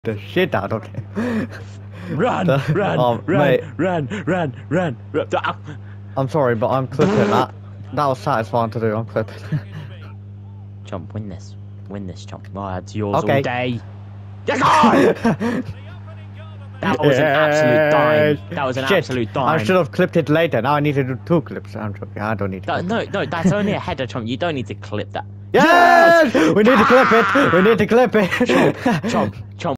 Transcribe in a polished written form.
the shit out of him. Run, Mate, run. Ah. I'm sorry, but I'm clipping that. That was satisfying to do. I'm clipping. Chomp, win this, Chomp. Oh, that's yours Okay. all day. That was an absolute dime. That was an absolute dime. I should have clipped it later. Now I need to do 2 clips. I'm joking. I don't need to. No, that's only a header, Chomp. You don't need to clip that. Yes! We need to clip it. We need to clip it. Chomp.